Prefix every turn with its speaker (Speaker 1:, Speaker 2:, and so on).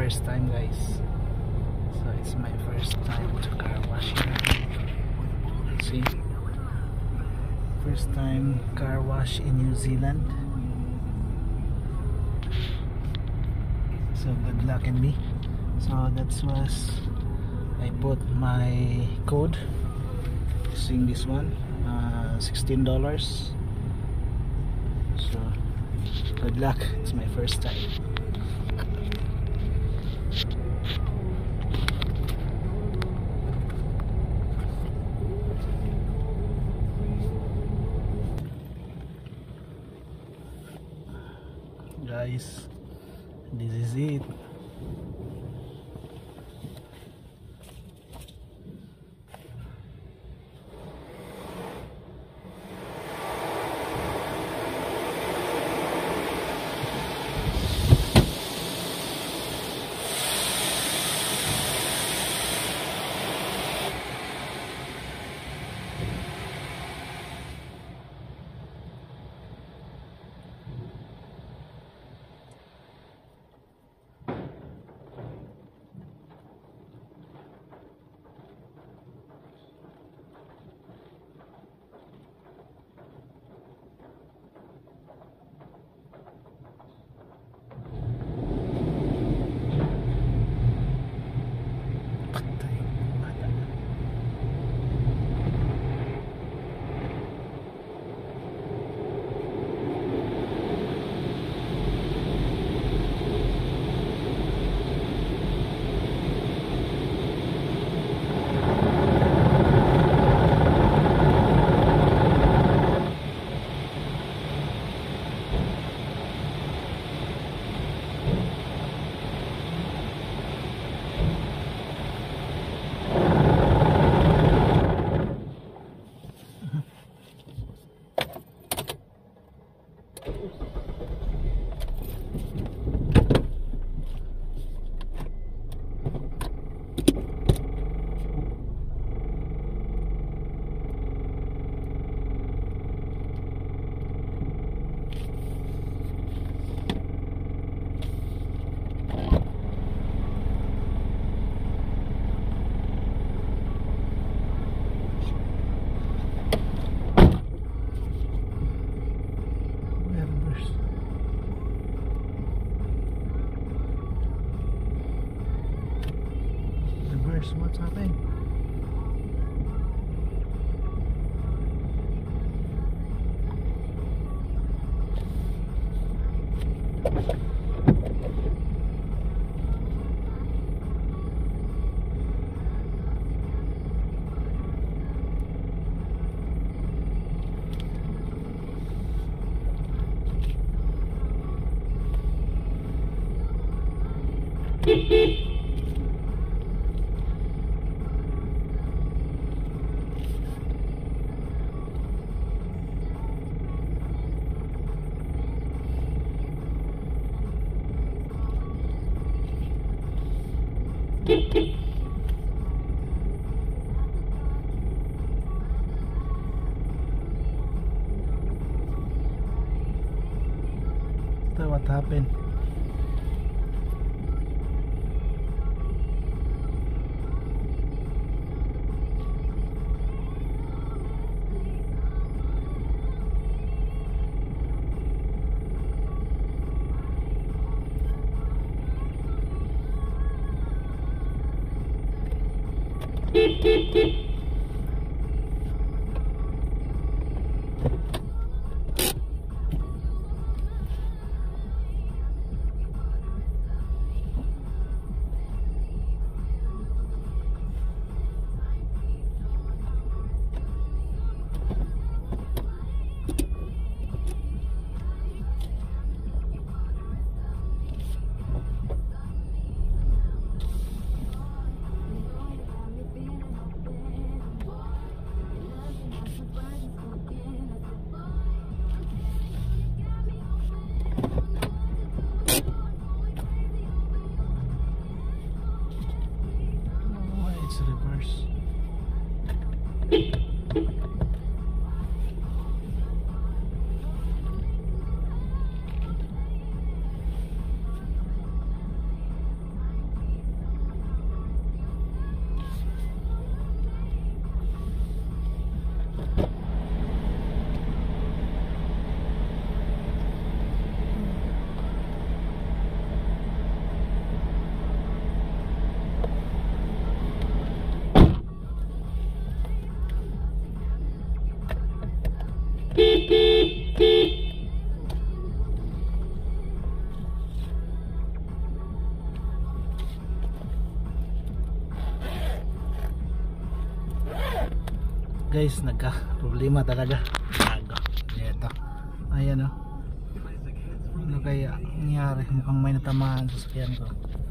Speaker 1: first time, guys. So it's my first time to car wash here. See, first time car wash in New Zealand. So good luck in me. So that's was I put my code using this one, $16. So good luck, it's my first time. Guys, this is it. What's happening? So what happened? guys, nagka problema talaga. Gago. Ito. Ayan oh. Ano kaya nangyari? Mukhang may natamaan sa sasakyan ko.